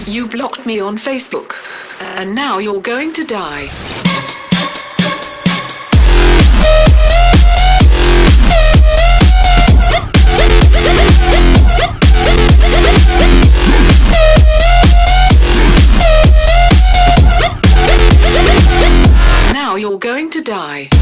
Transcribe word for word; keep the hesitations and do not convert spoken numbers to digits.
You blocked me on Facebook. And now you're going to die. Now you're going to die.